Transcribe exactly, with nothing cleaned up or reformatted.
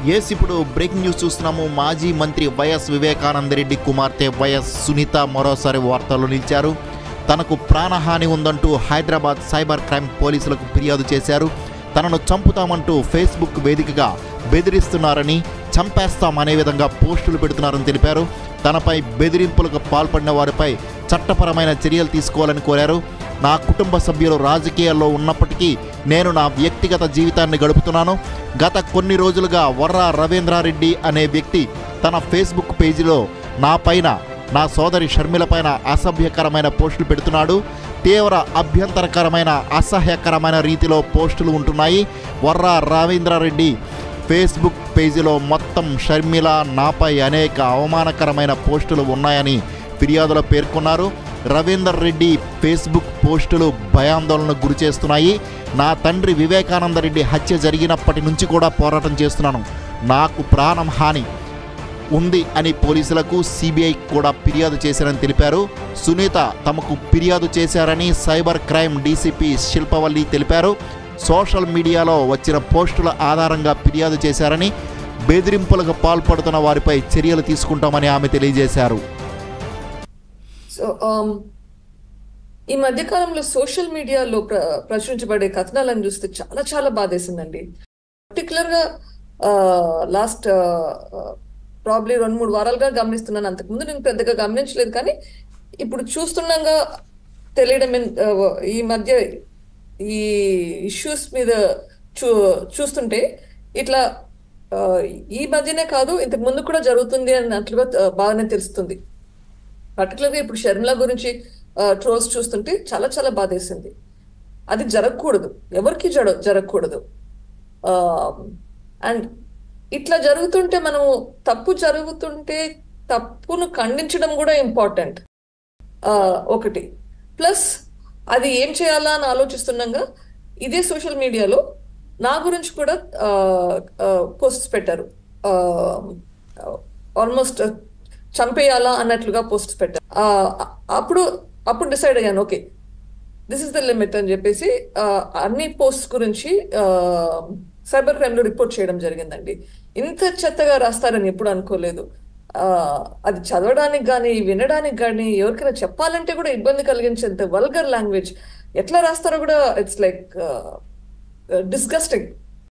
Yes ఇప్పుడు breaking news చూస్తున్నాము. మాజీ మంత్రి వైఎస్ వివేకానందరెడ్డి కుమార్తె వైఎస్ సునీత మరోసారి వార్తల్లో నిలిచారు. తనకు ప్రాణహాని ఉందంటూ హైదరాబాద్ సైబర్ క్రైమ్ పోలీసులకు ఫిర్యాదు చేశారు. తనను చంపుతామంటూ ఫేస్బుక్ వేదికగా బెదిరిస్తున్నారని, చంపేస్తామనే విధంగా పోస్టులు పెడుతున్నారని తెలిపారు. తనపై బెదిరింపులకు పాల్పడిన వారిపై చట్టపరమైన చర్యలు తీసుకోవాలని కోరారు. నా కుటుంబ సభ్యులు రాజకీయాల్లో ఉన్నప్పటికీ నేను నా వ్యక్తిగత జీవితాన్ని గడుపుతున్నాను. గత కొన్ని రోజులుగా వర్రా రవీంద్రారెడ్డి అనే వ్యక్తి తన ఫేస్బుక్ పేజీలో నా పైన, నా సోదరి షర్మిల పైన అసభ్యకరమైన పోస్టులు పెడుతున్నాడు. తీవ్ర అభ్యంతరకరమైన అసహ్యకరమైన రీతిలో పోస్టులు ఉంటున్నాయి. వర్రా రవీంద్రారెడ్డి ఫేస్బుక్ పేజీలో మొత్తం షర్మిల, నాపై అనేక అవమానకరమైన పోస్టులు ఉన్నాయని ఫిర్యాదులో పేర్కొన్నారు. రవీందర్ రెడ్డి ఫేస్బుక్ పోస్టులు భయాందోళనకు గురి చేస్తున్నాయి. నా తండ్రి వివేకానందరెడ్డి హత్య జరిగినప్పటి నుంచి కూడా పోరాటం చేస్తున్నాను. నాకు ప్రాణం హాని ఉంది అని పోలీసులకు, సిబిఐకి కూడా ఫిర్యాదు చేశారని తెలిపారు. సునీత తమకు ఫిర్యాదు చేశారని సైబర్ క్రైమ్ డీసీపీ శిల్పవల్లి తెలిపారు. సోషల్ మీడియాలో వచ్చిన పోస్టుల ఆధారంగా ఫిర్యాదు చేశారని, బెదిరింపులకు పాల్పడుతున్న వారిపై చర్యలు తీసుకుంటామని ఆమె తెలియజేశారు. సో ఈ మధ్యకాలంలో సోషల్ మీడియాలో ప్ర ప్రచురించబడే కథనాలను చూస్తే చాలా చాలా బాధేసిందండి. పర్టికులర్గా లాస్ట్ ప్రాబ్లీ రెండు మూడు వారాలుగా గమనిస్తున్నాను. అంతకుముందు నేను పెద్దగా గమనించలేదు, కానీ ఇప్పుడు చూస్తుండగా తెలియడం ఈ మధ్య ఈ ఇష్యూస్ మీద చూ చూస్తుంటే ఇట్లా ఈ మధ్యనే కాదు, ఇంతకు ముందు కూడా జరుగుతుంది అన్నట్లుగా బాగానే తెలుస్తుంది. పర్టికులర్గా ఇప్పుడు షర్మిల గురించి ట్రోల్స్ చూస్తుంటే చాలా చాలా బాధేసింది. అది జరగకూడదు, ఎవరికి జర జరగకూడదు. అండ్ ఇట్లా జరుగుతుంటే మనము తప్పు జరుగుతుంటే తప్పును ఖండించడం కూడా ఇంపార్టెంట్ ఒకటి. ప్లస్ అది ఏం చేయాలా అని ఆలోచిస్తుండగా ఇదే సోషల్ మీడియాలో నా గురించి కూడా పోస్ట్స్ పెట్టారు. ఆల్మోస్ట్ చంపేయాలా అన్నట్లుగా పోస్ట్స్ పెట్టారు. అప్పుడు అప్పుడు డిసైడ్ అయ్యాను, okay this is the limit అని చెప్పేసి అన్ని పోస్ట్స్ గురించి సైబర్ క్రైమ్ లో రిపోర్ట్ చేయడం జరిగిందండి. ఇంత చెత్తగా రాస్తారని ఎప్పుడు అనుకోలేదు. అది చదవడానికి కానీ వినడానికి కానీ ఎవరికైనా చెప్పాలంటే కూడా ఇబ్బంది కలిగించేంత వల్గర్ లాంగ్వేజ్ ఎట్లా రాస్తారో కూడా ఇట్స్ లైక్ డిస్గస్టింగ్.